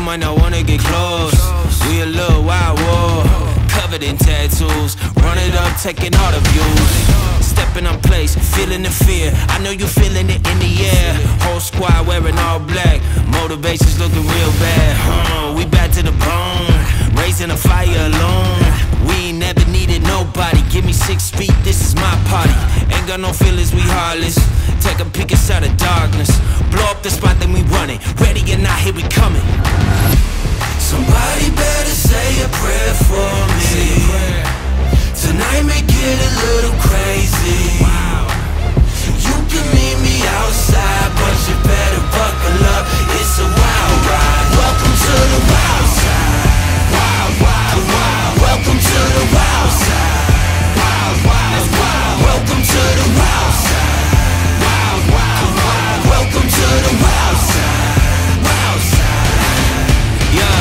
might not wanna get close. We a little wild war, covered in tattoos. Run it up, taking all the views. Stepping on place, feeling the fear. I know you feeling it in the air. Whole squad wearing all black. Motivation's looking real bad. We back to the bone, raising a fire alone. We ain't never needed nobody. Give me 6 feet, this is my party. Ain't got no feelings, we heartless. Take a peek inside the darkness. Blow up the spot, then we run it. Ready or not, here we coming. Somebody better say a prayer for me. Tonight may get a little crazy. You can meet me outside, but you better buckle up. It's a wild ride. Welcome to the wild side. Wild, wild, wild. Welcome to the wild side. Wild, wild, wild. Welcome to the wild side. Wild, wild, wild. Welcome to the wild side. Wild side. Yeah.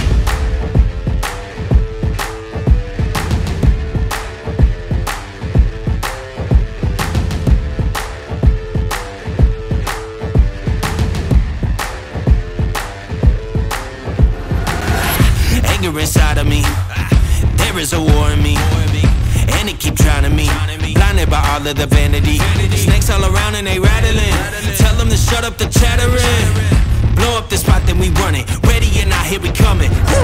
Anger inside of me, there is a war in me, and it keep drowning me. Blinded by all of the vanity. Snakes all around and they rattling. Tell them to shut up the chattering. Blow up the spot, then we run it. Ready or not, here we coming.